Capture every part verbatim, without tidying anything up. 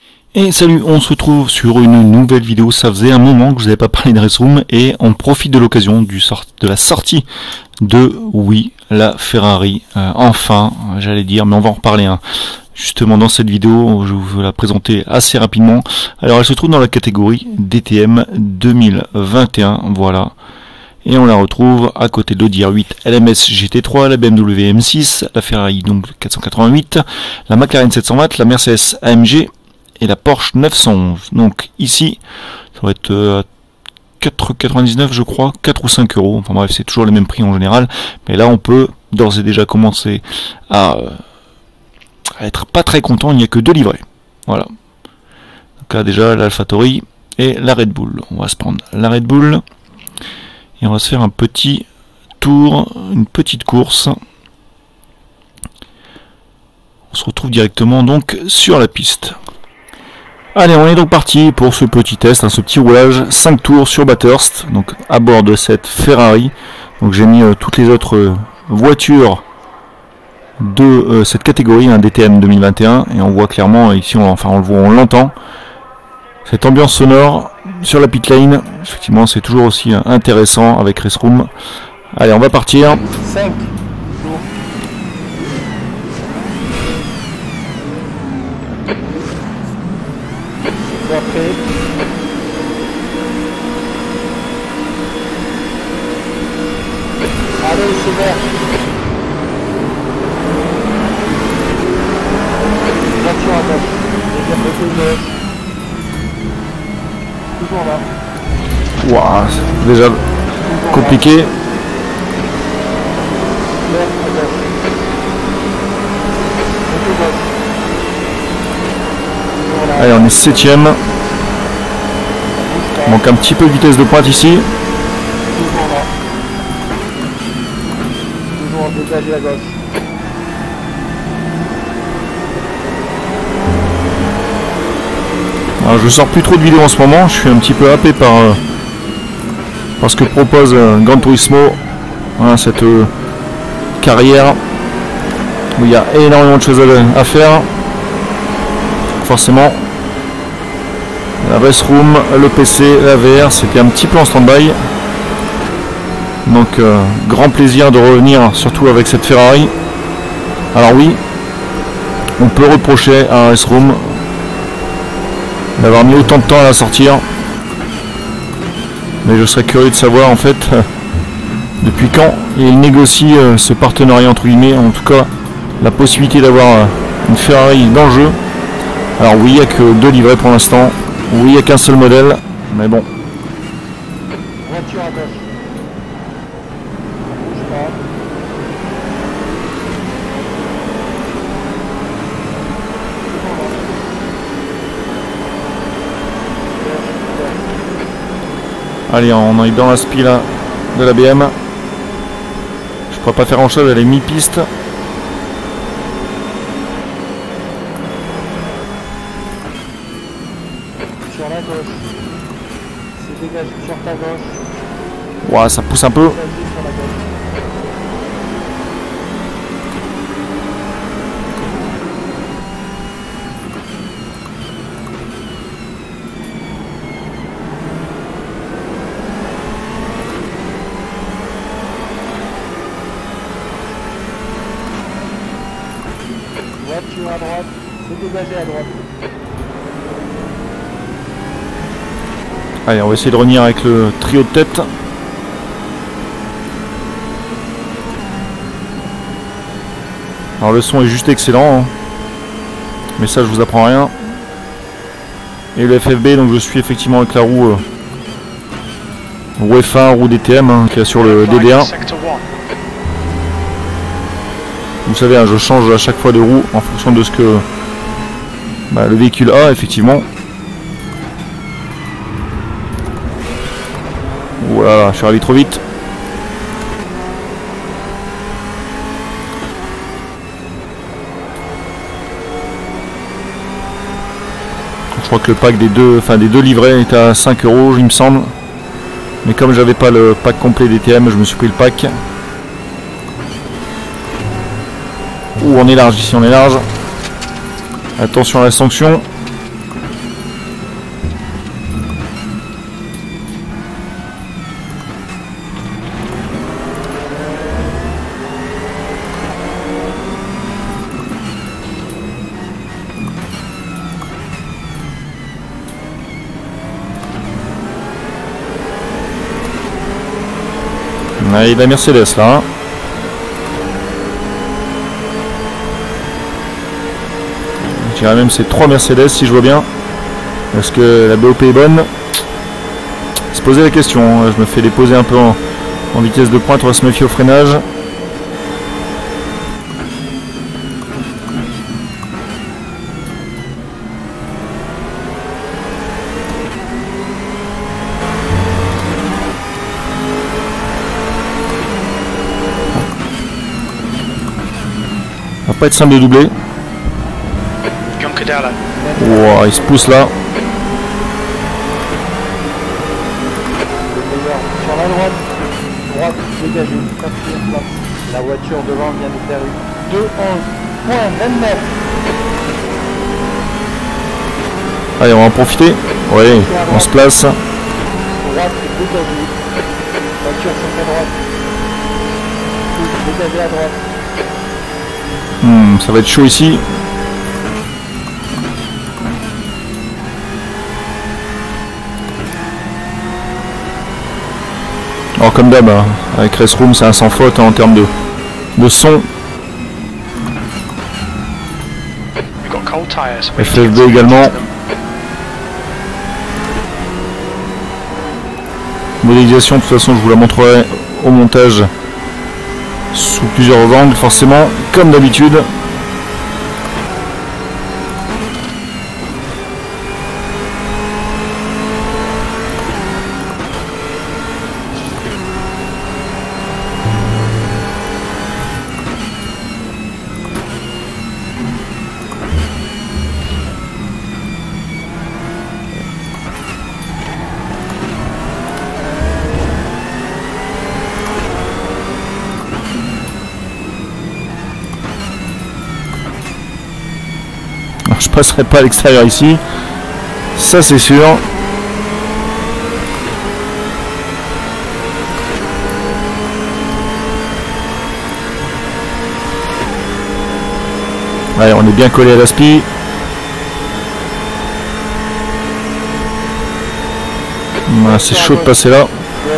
Et salut, on se retrouve sur une nouvelle vidéo. Ça faisait un moment que je vous avais pas parlé de Raceroom et on profite de l'occasion du sort de la sortie de, oui, la Ferrari. Euh, enfin, j'allais dire, mais on va en reparler hein. Justement dans cette vidéo. Je vais la présenter assez rapidement. Alors elle se trouve dans la catégorie D T M deux mille vingt et un, voilà. Et on la retrouve à côté de l'Audi R huit L M S G T trois, la B M W M six, la Ferrari donc quatre cent quatre-vingt-huit, la McLaren sept cent vingt, la Mercedes A M G et la Porsche neuf cent onze. Donc ici, ça va être euh, quatre euros quatre-vingt-dix-neuf je crois, quatre ou cinq euros. Enfin bref, c'est toujours les mêmes prix en général. Mais là, on peut d'ores et déjà commencer à, euh, à être pas très content. Il n'y a que deux livrets. Voilà. Donc là déjà, l'AlphaTauri et la Red Bull. On va se prendre la Red Bull. Et on va se faire un petit tour, une petite course. On se retrouve directement donc sur la piste. Allez, on est donc parti pour ce petit test, hein, ce petit roulage, cinq tours sur Bathurst, donc à bord de cette Ferrari. Donc j'ai mis euh, toutes les autres euh, voitures de euh, cette catégorie, un hein, D T M deux mille vingt et un, et on voit clairement, ici on, enfin on le voit, on l'entend, cette ambiance sonore sur la pit lane. Effectivement c'est toujours aussi euh, intéressant avec Raceroom. Allez, on va partir. cinq. Après. Allez, c'est vert. Voiture à gauche. Toujours là. Waouh, c'est déjà Toujours compliqué. Vert à gauche. Toujours gauche. Allez, on est septième. Manque un petit peu de vitesse de pointe ici. Toujours là. Toujours dégagé à gauche. Alors, je sors plus trop de vidéos en ce moment. Je suis un petit peu happé par, euh, par ce que propose euh, Gran Turismo. Voilà, cette euh, carrière où il y a énormément de choses à, à faire. Forcément. La Raceroom, le P C, la V R, c'était un petit peu en stand-by. Donc euh, grand plaisir de revenir, surtout avec cette Ferrari. Alors oui, on peut reprocher à Raceroom d'avoir mis autant de temps à la sortir. Mais je serais curieux de savoir en fait euh, depuis quand il négocie euh, ce partenariat entre guillemets, en tout cas la possibilité d'avoir euh, une Ferrari dans le jeu. Alors oui, il n'y a que deux livrets pour l'instant. Oui, il n'y a qu'un seul modèle, mais bon. Voiture à gauche. Bouge pas. Allez, on est dans la spi là de la B M. Je pourrais pas faire grand chose, elle est mi-piste. Sur la gauche. C'est dégagé sur ta gauche. Ouah, ça pousse un peu. Dégagé sur la gauche. Voiture à droite. C'est dégagé à droite. Allez, on va essayer de revenir avec le trio de tête. Alors le son est juste excellent, hein. Mais ça je vous apprends rien. Et le F F B, donc je suis effectivement avec la roue euh, roue F un, roue D T M, hein, qui est sur le D D un. Vous savez, hein, je change à chaque fois de roue en fonction de ce que bah, le véhicule a, effectivement. Voilà, je suis allé trop vite. Je crois que le pack des deux, enfin des deux livrets est à cinq euros, il me semble. Mais comme j'avais pas le pack complet D T M, je me suis pris le pack. Ouh, on est large ici, on est large. Attention à la sanction. Ouais, la Mercedes là. Hein. Je dirais même c'est trois Mercedes si je vois bien. Est-ce que la B O P est bonne? Se poser la question. Je me fais déposer un peu en, en vitesse de pointe. On va se méfier au freinage. Pas être simple de doubler. Wow, il se pousse là. Sur la droite, droite dégagée, quatrième place. La voiture devant vient de faire une deux onze point vingt-neuf. Allez, on va en profiter. Oui, on se place. Droite dégagée. Voiture sur sa droite. Dégagée à droite. Hmm, ça va être chaud ici. Alors comme d'hab, hein, avec Raceroom c'est un sans faute hein, en termes de, de son. F F B également. Modélisation, de toute façon je vous la montrerai au montage. Sous plusieurs angles forcément, comme d'habitude. Je passerai pas à l'extérieur ici, ça c'est sûr. Allez, on est bien collé à l'aspi. Ah, c'est chaud de passer là.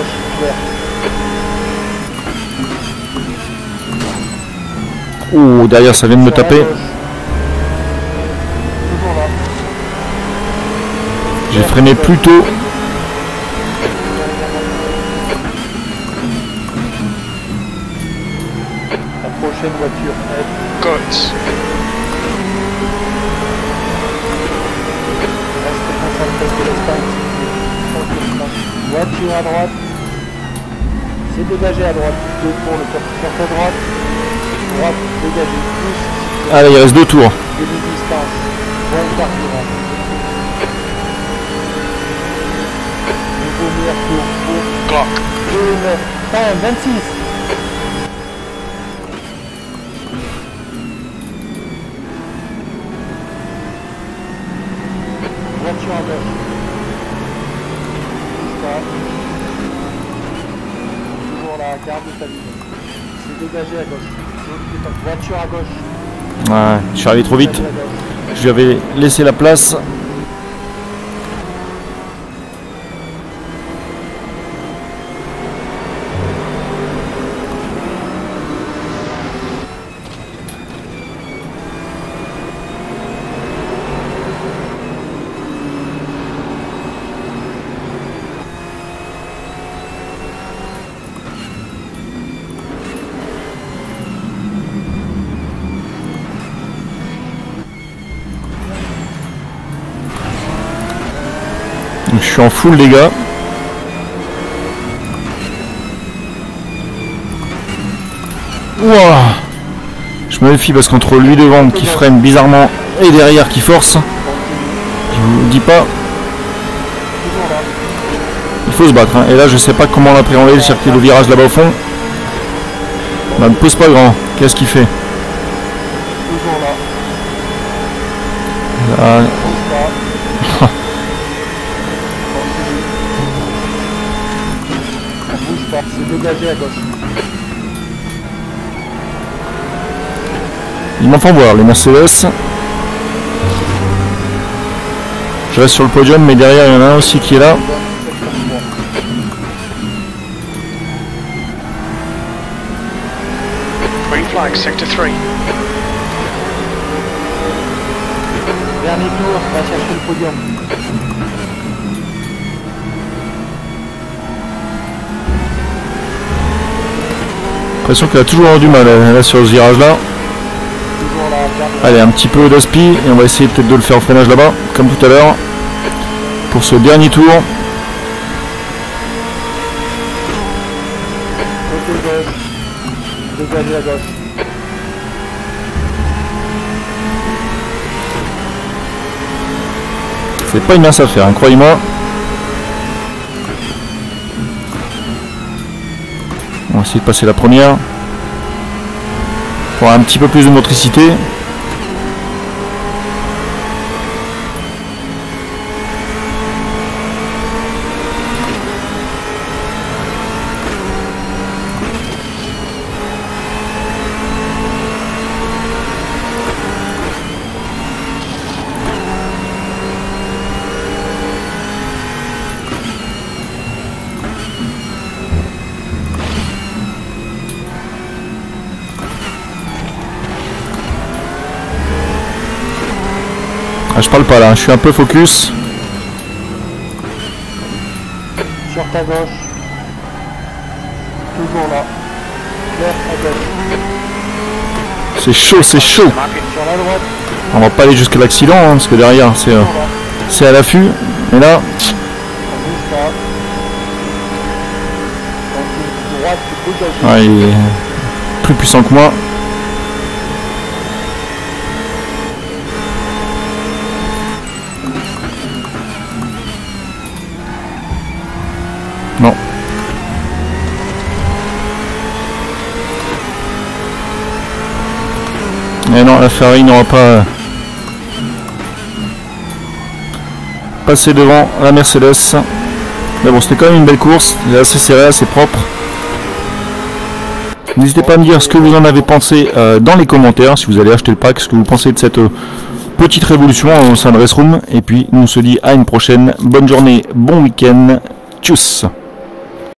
Oh, derrière ça vient de me taper. J'ai freiné plus tôt. La prochaine voiture est Coates. reste concentré sur l'espace. Voiture à droite. C'est dégagé à droite. Deux pour le top sur ta droite. Droite dégagée. Plus. Allez, il reste deux tours. Demi-distance. Bon carburant. Nouveau meilleur tour pour Clock. deux neuf. Fin vingt-six. Voiture à gauche. Toujours la garde de ta ligne. C'est dégagé à gauche. Voiture à gauche. Ouais, je suis arrivé trop vite. Dégagé à gauche. Je lui avais laissé la place. Je suis en full dégâts. Ouah. Je me méfie parce qu'entre lui devant qui freine bizarrement et derrière qui force, je vous dis pas. Il faut se battre. Hein. Et là je sais pas comment l'appréhender, le circuit de virage là-bas au fond. Bah, me pose pas grand. Qu'est-ce qu'il fait? Toujours là. Là. Bouge pas, c'est dégagé à gauche. Ils m'en font voir les Mercedes. Je reste sur le podium mais derrière il y en a un aussi qui est là. Green flag, sector three. Dernier tour, va chercher le podium. J'ai l'impression qu'elle a toujours du mal là sur ce virage là. Toujours là, dernier. Allez, un petit peu d'aspi et on va essayer peut-être de le faire en freinage là-bas, comme tout à l'heure, pour ce dernier tour. Côté gauche. Dégagez à gauche. C'est pas une mince affaire, hein, croyez-moi. On va essayer de passer la première. Pour un petit peu plus de motricité. Ah, je parle pas là, je suis un peu focus. Sur ta gauche. Toujours là. Claire à gauche. C'est chaud, c'est chaud. Sur la droite. On va pas aller jusqu'à l'accident, hein, parce que derrière c'est euh, c'est à l'affût. Et là, On bouge pas. Donc une droite dégagée. ouais, il est plus puissant que moi. Non. Et non, la Ferrari n'aura pas euh, passé devant la Mercedes. Mais bon, c'était quand même une belle course. Il est assez serré, assez propre. N'hésitez pas à me dire ce que vous en avez pensé euh, dans les commentaires, si vous allez acheter le pack, ce que vous pensez de cette euh, petite révolution au sein de Race Room. Et puis, nous on se dit à une prochaine. Bonne journée, bon week-end. Tchuss!